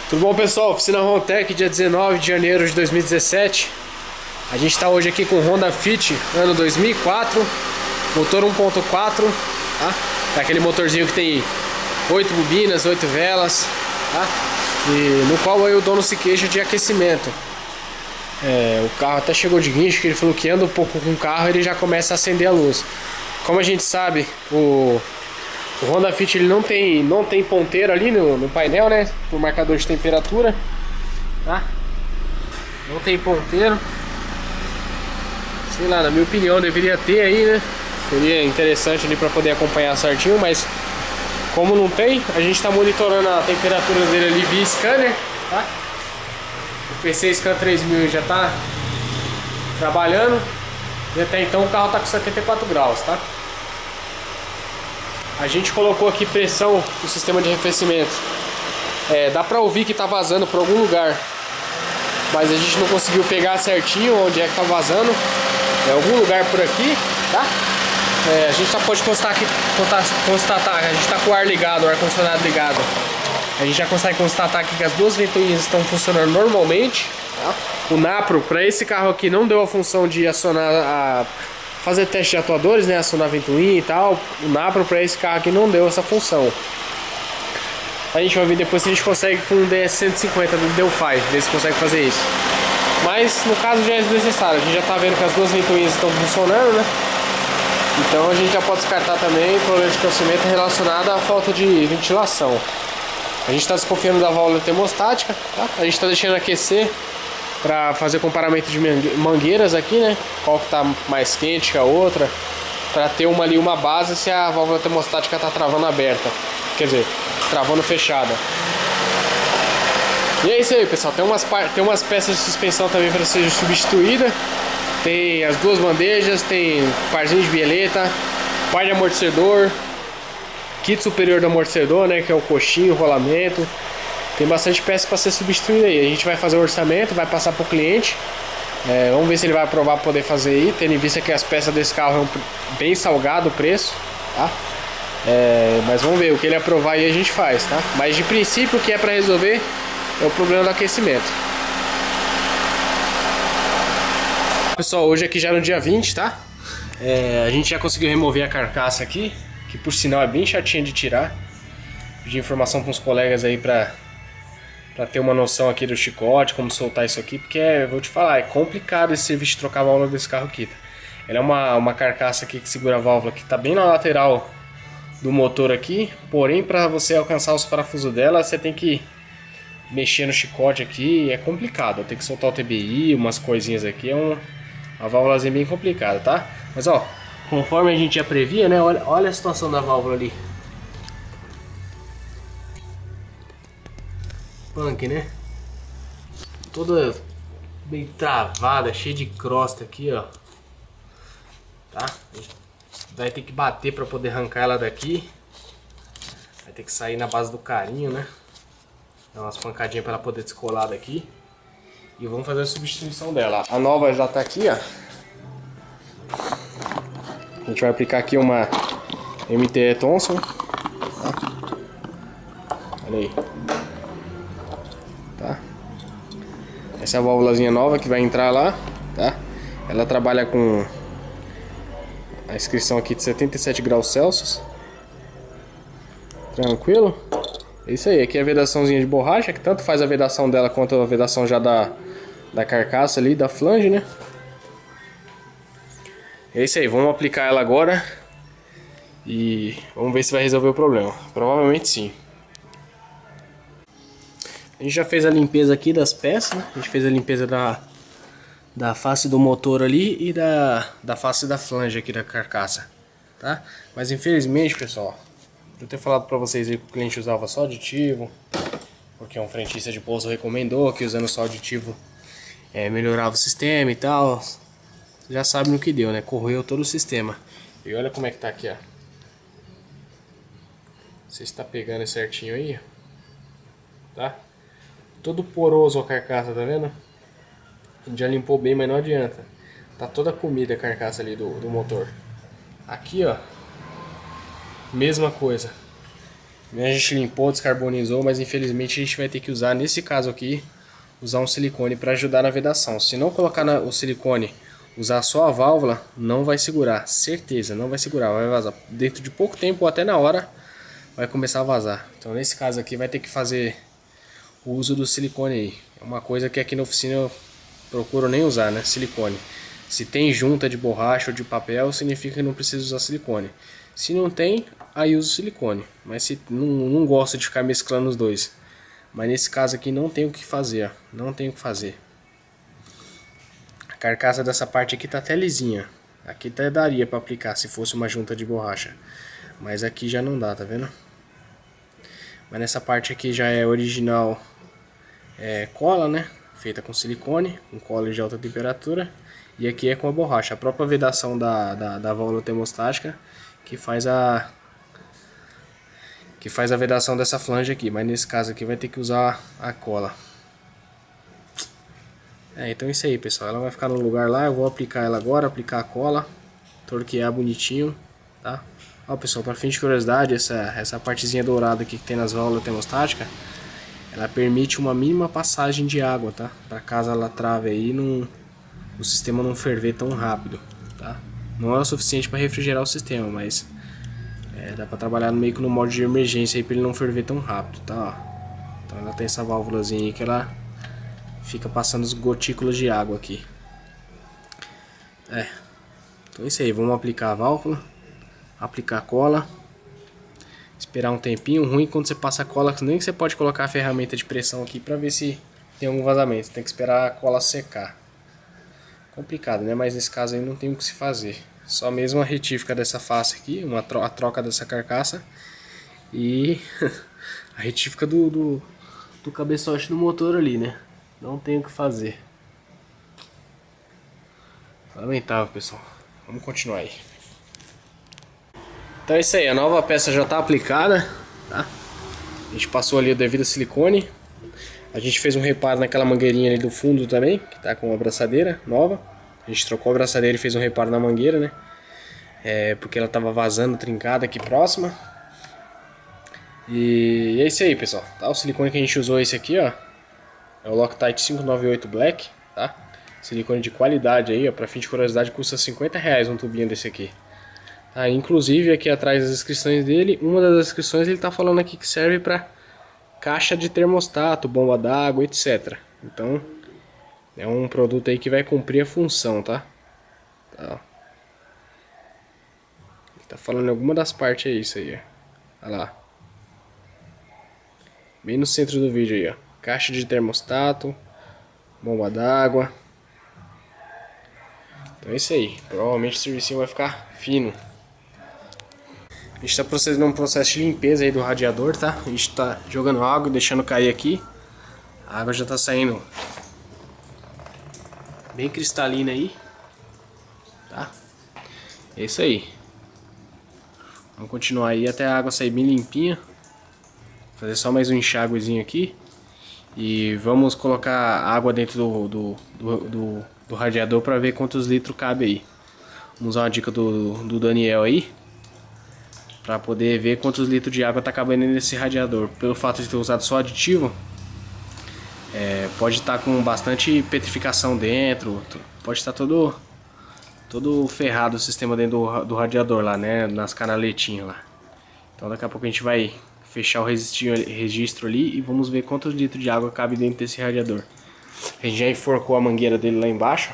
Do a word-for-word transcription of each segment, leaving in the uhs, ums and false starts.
Tudo bom, pessoal? Oficina Rontec, dia dezenove de janeiro de dois mil e dezessete. A gente está hoje aqui com o Honda Fit, ano dois mil e quatro, motor um ponto quatro, tá? Daquele motorzinho que tem oito bobinas, oito velas, tá? E no qual aí o dono se queixa de aquecimento. É, o carro até chegou de guincho, que ele falou que anda um pouco com o carro, ele já começa a acender a luz. Como a gente sabe, o O Honda Fit ele não tem, não tem ponteiro ali no, no painel, né? Por marcador de temperatura, tá? Não tem ponteiro. Sei lá, na minha opinião deveria ter aí, né? Seria interessante ali para poder acompanhar certinho, mas como não tem, a gente está monitorando a temperatura dele ali via scanner, tá? O P C Scan três mil já está trabalhando e até então o carro está com setenta e quatro graus, tá? A gente colocou aqui pressão no sistema de arrefecimento. É, dá pra ouvir que tá vazando por algum lugar, mas a gente não conseguiu pegar certinho onde é que tá vazando. É algum lugar por aqui, tá? É, a gente já pode constatar aqui, constatar, a gente tá com o ar ligado, o ar condicionado ligado. A gente já consegue constatar aqui que as duas ventoinhas estão funcionando normalmente, tá? O Napro para esse carro aqui não deu a função de acionar a fazer teste de atuadores, né, acionar a ventoinha e tal. O Napro para esse carro aqui não deu essa função. A gente vai ver depois se a gente consegue com o D S cento e cinquenta do Delphi, ver se consegue fazer isso. Mas no caso já é desnecessário, a gente já está vendo que as duas ventoinhas estão funcionando, né? Então a gente já pode descartar também o problema de aquecimento relacionado à falta de ventilação. A gente está desconfiando da válvula termostática, tá? A gente está deixando aquecer para fazer comparamento de mangueiras aqui, né? Qual que tá mais quente que a outra, para ter uma ali uma base se a válvula termostática tá travando aberta, quer dizer, travando fechada. E é isso aí, pessoal. Tem umas tem umas peças de suspensão também para ser substituída. Tem as duas bandejas, tem parzinho de bieleta, par de amortecedor, kit superior do amortecedor, né? Que é o coxinho, o rolamento. Tem bastante peça para ser substituída aí. A gente vai fazer o orçamento, vai passar para o cliente. É, vamos ver se ele vai aprovar para poder fazer aí, tendo em vista que as peças desse carro é um, bem salgado o preço, tá? É, mas vamos ver, o que ele aprovar aí a gente faz, tá? Mas de princípio o que é para resolver é o problema do aquecimento. Pessoal, hoje aqui já no dia vinte, tá? É, a gente já conseguiu remover a carcaça aqui, que por sinal é bem chatinha de tirar. Pedi informação para os colegas aí para Pra ter uma noção aqui do chicote, como soltar isso aqui, porque é, vou te falar, é complicado esse serviço de trocar a válvula desse carro aqui, tá? Ela é uma, uma carcaça aqui que segura a válvula que tá bem na lateral do motor aqui, porém para você alcançar os parafusos dela, você tem que mexer no chicote aqui, é complicado, tem que soltar o T B I, umas coisinhas aqui, é um, uma válvulazinha bem complicada, tá? Mas ó, conforme a gente já previa, né, olha, olha a situação da válvula ali. Punk, né? Toda bem travada, cheia de crosta aqui, ó. Tá? Vai ter que bater para poder arrancar ela daqui. Vai ter que sair na base do carinho, né? Dar umas pancadinhas para ela poder descolar daqui. E vamos fazer a substituição dela. A nova já tá aqui, ó. A gente vai aplicar aqui uma M T E Thomson. Tá? Olha aí. Tá? Essa é a válvulazinha nova que vai entrar lá, tá? Ela trabalha com a inscrição aqui de setenta e sete graus Celsius. Tranquilo? É isso aí, aqui é a vedaçãozinha de borracha, que tanto faz a vedação dela quanto a vedação já da, da carcaça ali, da flange, né? É isso aí, vamos aplicar ela agora e vamos ver se vai resolver o problema. Provavelmente sim. A gente já fez a limpeza aqui das peças, né? A gente fez a limpeza da, da face do motor ali e da, da face da flange aqui da carcaça, tá? Mas infelizmente, pessoal, eu ter falado pra vocês aí que o cliente usava só aditivo, porque um frentista de pouso recomendou que usando só aditivo é, melhorava o sistema e tal. Você já sabe no que deu, né? Corroeu todo o sistema. E olha como é que tá aqui, ó. Você está pegando certinho aí, tá? Todo poroso a carcaça, tá vendo? A gente já limpou bem, mas não adianta. Tá toda comida a carcaça ali do, do motor. Aqui, ó, mesma coisa. A gente limpou, descarbonizou, mas infelizmente a gente vai ter que usar, nesse caso aqui, usar um silicone para ajudar na vedação. Se não colocar na, o silicone, usar só a válvula, não vai segurar, certeza, não vai segurar, vai vazar. Dentro de pouco tempo ou até na hora vai começar a vazar. Então nesse caso aqui vai ter que fazer o uso do silicone aí. É uma coisa que aqui na oficina eu procuro nem usar, né? Silicone. Se tem junta de borracha ou de papel, significa que não precisa usar silicone. Se não tem, aí uso silicone. Mas se não, não gosto de ficar mesclando os dois. Mas nesse caso aqui não tem o que fazer, ó. Não tem o que fazer. A carcaça dessa parte aqui tá até lisinha. Aqui até daria para aplicar se fosse uma junta de borracha. Mas aqui já não dá, tá vendo? Mas nessa parte aqui já é original é, cola, né? Feita com silicone, com cola de alta temperatura. E aqui é com a borracha. A própria vedação da, da, da válvula termostática que faz a que faz a vedação dessa flange aqui. Mas nesse caso aqui vai ter que usar a cola. É, então é isso aí, pessoal. Ela vai ficar no lugar lá. Eu vou aplicar ela agora, aplicar a cola, torquear bonitinho, tá? Ó, pessoal, para fim de curiosidade, essa, essa partezinha dourada aqui que tem nas válvulas termostáticas, ela permite uma mínima passagem de água, tá? Para caso ela trave aí, não, o sistema não ferver tão rápido, tá? Não é o suficiente para refrigerar o sistema, mas é, dá para trabalhar meio que no modo de emergência aí para ele não ferver tão rápido, tá? Ó. Então ela tem essa válvulazinha aí que ela fica passando os gotículas de água aqui. É. Então é isso aí, vamos aplicar a válvula. Aplicar cola, esperar um tempinho. Ruim quando você passa a cola, nem que você pode colocar a ferramenta de pressão aqui para ver se tem algum vazamento. Tem que esperar a cola secar. Complicado, né? Mas nesse caso aí não tem o que se fazer. Só mesmo a retífica dessa face aqui, uma tro a troca dessa carcaça e a retífica do, do, do cabeçote do motor ali, né? Não tem o que fazer. Lamentável, pessoal. Vamos continuar aí. Então é isso aí, a nova peça já está aplicada, tá? A gente passou ali o devido silicone. A gente fez um reparo naquela mangueirinha ali do fundo também, que está com a abraçadeira nova. A gente trocou a abraçadeira e fez um reparo na mangueira, né? É, porque ela estava vazando, trincada aqui próxima. E é isso aí, pessoal. Tá? O silicone que a gente usou é esse aqui, ó. É o Loctite cinco nove oito Black, tá? Silicone de qualidade aí, ó. Pra fim de curiosidade, custa cinquenta reais um tubinho desse aqui. Ah, inclusive aqui atrás das inscrições dele, uma das inscrições ele tá falando aqui que serve para caixa de termostato, bomba d'água, etcétera. Então é um produto aí que vai cumprir a função, tá? Tá. Ele tá falando em alguma das partes aí, isso aí, ó. Olha lá. Bem no centro do vídeo aí, ó. Caixa de termostato, bomba d'água. Então é isso aí. Provavelmente o serviço vai ficar fino. A gente está procedendo a um processo de limpeza aí do radiador, tá? A gente está jogando água e deixando cair aqui. A água já está saindo bem cristalina aí, tá? É isso aí. Vamos continuar aí até a água sair bem limpinha. Fazer só mais um enxáguezinho aqui. E vamos colocar água dentro do, do, do, do, do radiador para ver quantos litros cabe aí. Vamos usar uma dica do, do Daniel aí, para poder ver quantos litros de água está cabendo nesse radiador. Pelo fato de ter usado só aditivo, é, pode estar tá com bastante petrificação dentro, pode estar tá todo, todo ferrado o sistema dentro do, do radiador lá, né, nas canaletinhas lá. Então daqui a pouco a gente vai fechar o registro ali e vamos ver quantos litros de água cabe dentro desse radiador. A gente já enforcou a mangueira dele lá embaixo.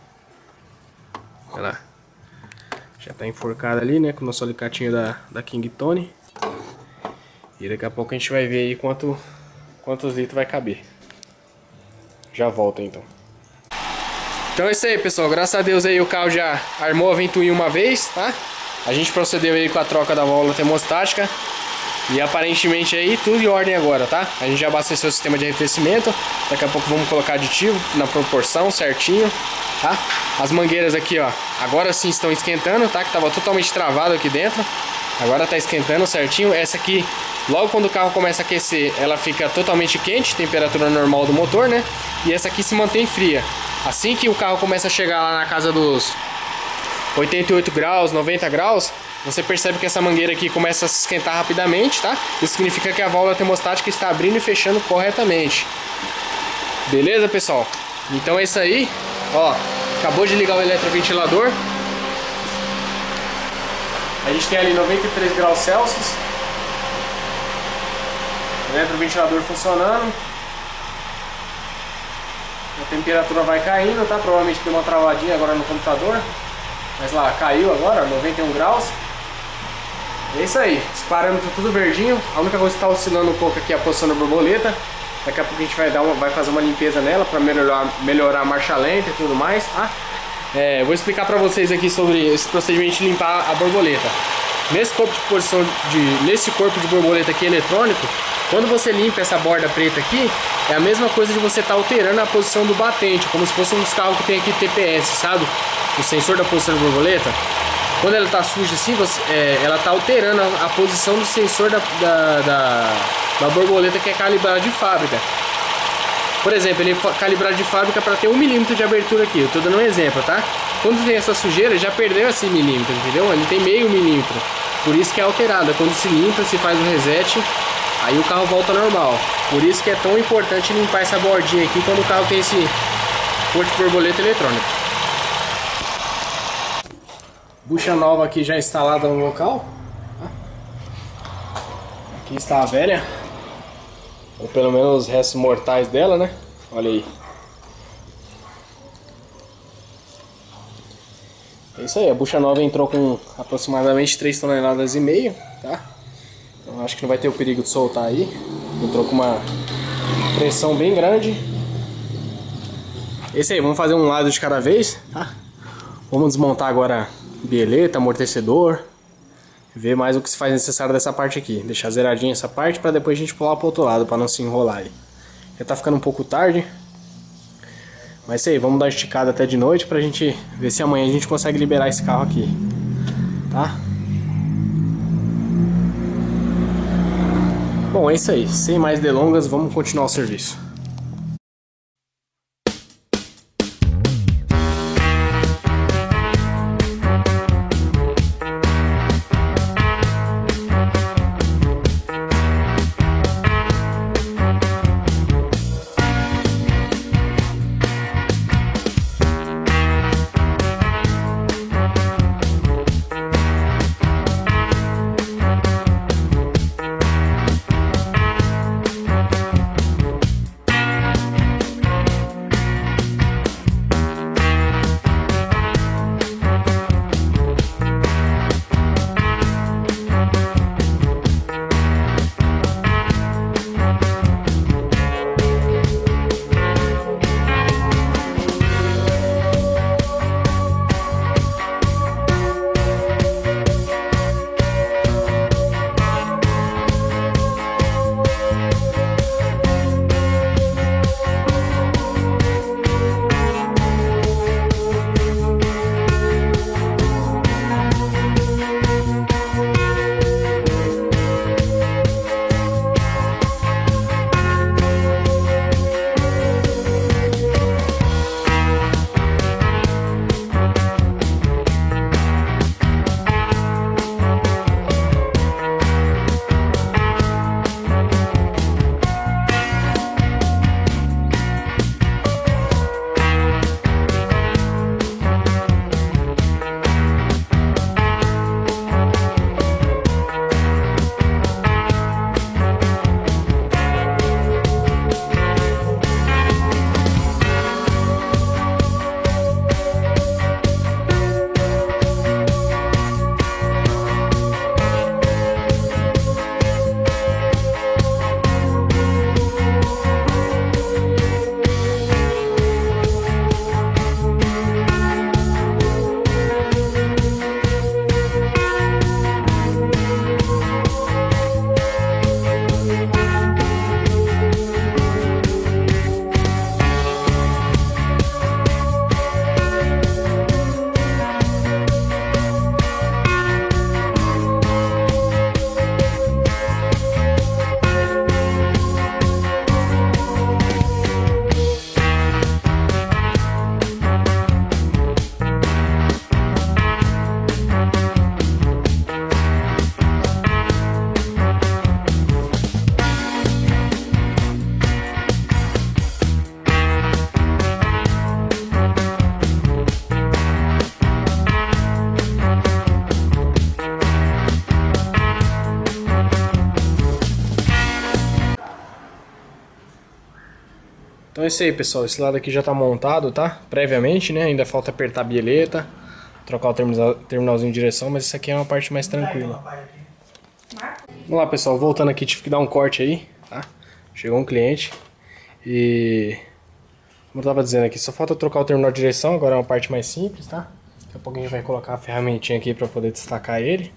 Olha lá. Já tá enforcada ali, né, com o nosso alicatinho da, da King Tone. E daqui a pouco a gente vai ver aí quanto, quantos litros vai caber. Já volto então. Então é isso aí, pessoal. Graças a Deus aí o carro já armou a ventoinha uma vez, tá? A gente procedeu aí com a troca da válvula termostática. E aparentemente aí tudo em ordem agora, tá? A gente já abasteceu o sistema de arrefecimento. Daqui a pouco vamos colocar aditivo na proporção certinho, tá? As mangueiras aqui, ó, agora sim estão esquentando, tá? Que tava totalmente travado aqui dentro. Agora tá esquentando certinho. Essa aqui, logo quando o carro começa a aquecer, ela fica totalmente quente, temperatura normal do motor, né? E essa aqui se mantém fria. Assim que o carro começa a chegar lá na casa dos oitenta e oito graus, noventa graus, você percebe que essa mangueira aqui começa a se esquentar rapidamente, tá? Isso significa que a válvula termostática está abrindo e fechando corretamente. Beleza, pessoal? Então é isso aí. Ó, acabou de ligar o eletroventilador. A gente tem ali noventa e três graus Celsius. O eletroventilador funcionando. A temperatura vai caindo, tá? Provavelmente deu uma travadinha agora no computador. Mas lá, caiu agora, noventa e um graus. É isso aí, os parâmetros tudo verdinho. A única coisa que está oscilando um pouco aqui é a posição da borboleta. Daqui a pouco a gente vai, dar uma, vai fazer uma limpeza nela para melhorar, melhorar a marcha lenta e tudo mais, tá? É, vou explicar para vocês aqui sobre esse procedimento de limpar a borboleta. Nesse corpo de posição de, nesse corpo de borboleta aqui eletrônico, quando você limpa essa borda preta aqui, é a mesma coisa de você estar tá alterando a posição do batente, como se fosse um dos carros que tem aqui T P S, sabe? O sensor da posição da borboleta. Quando ela está suja assim, você, é, ela está alterando a, a posição do sensor da, da, da, da borboleta, que é calibrado de fábrica. Por exemplo, ele é calibrado de fábrica para ter um milímetro de abertura aqui. Eu estou dando um exemplo, tá? Quando tem essa sujeira, já perdeu esse milímetro, entendeu? Ele tem meio milímetro. Por isso que é alterado. Quando se limpa, se faz o reset, aí o carro volta ao normal. Por isso que é tão importante limpar essa bordinha aqui quando o carro tem esse corte de borboleta eletrônico. Bucha nova aqui já instalada no local. Aqui está a velha, ou pelo menos os restos mortais dela, né? Olha aí. É isso aí, a bucha nova entrou com aproximadamente três toneladas e meia, tá? Então acho que não vai ter o perigo de soltar aí. Entrou com uma pressão bem grande. Esse aí, vamos fazer um lado de cada vez, tá? Vamos desmontar agora bieleta, amortecedor, ver mais o que se faz necessário dessa parte aqui. Deixar zeradinha essa parte para depois a gente pular pro outro lado, para não se enrolar aí. Já tá ficando um pouco tarde. Mas isso aí, vamos dar uma esticada até de noite pra gente ver se amanhã a gente consegue liberar esse carro aqui, tá? Bom, é isso aí, sem mais delongas, vamos continuar o serviço. Então é isso aí, pessoal. Esse lado aqui já tá montado, tá? Previamente, né? Ainda falta apertar a bieleta, trocar o terminal, terminalzinho de direção, mas isso aqui é uma parte mais tranquila. Vamos lá, pessoal. Voltando aqui, tive que dar um corte aí, tá? Chegou um cliente e... como eu tava dizendo aqui, só falta trocar o terminal de direção. Agora é uma parte mais simples, tá? Daqui a pouco a gente vai colocar a ferramentinha aqui pra poder destacar ele.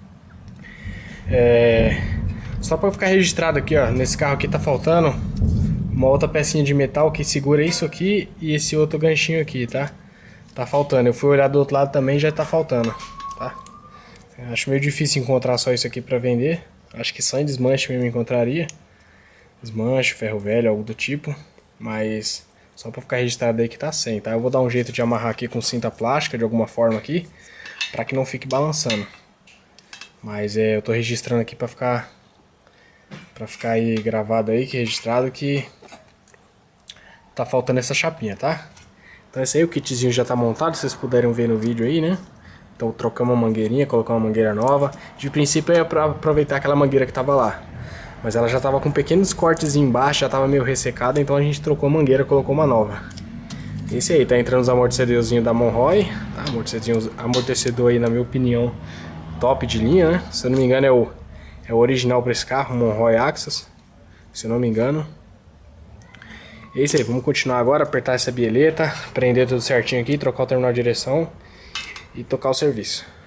É... Só pra ficar registrado aqui, ó. Nesse carro aqui tá faltando uma outra pecinha de metal que segura isso aqui e esse outro ganchinho aqui, tá? Tá faltando. Eu fui olhar do outro lado também, já tá faltando, tá? Eu acho meio difícil encontrar só isso aqui pra vender. Acho que só em desmanche mesmo encontraria. Desmanche, ferro velho, algo do tipo. Mas só pra ficar registrado aí que tá sem, tá? Eu vou dar um jeito de amarrar aqui com cinta plástica de alguma forma aqui, pra que não fique balançando. Mas é, eu tô registrando aqui pra ficar... Pra ficar aí gravado aí, que registrado que tá faltando essa chapinha, tá? Então esse aí, o kitzinho já tá montado, vocês puderem ver no vídeo aí, né? Então trocamos uma mangueirinha, colocamos uma mangueira nova. De princípio é pra aproveitar aquela mangueira que tava lá, mas ela já tava com pequenos cortes embaixo, já tava meio ressecada, então a gente trocou a mangueira, colocou uma nova. Esse aí, tá entrando os amortecedorzinhos da Monroy, tá? Amortecedor, amortecedor aí, na minha opinião, top de linha, né? Se eu não me engano é o... É o original para esse carro, Monroy Axis, se eu não me engano. É isso aí, vamos continuar agora, apertar essa bieleta, prender tudo certinho aqui, trocar o terminal de direção e tocar o serviço.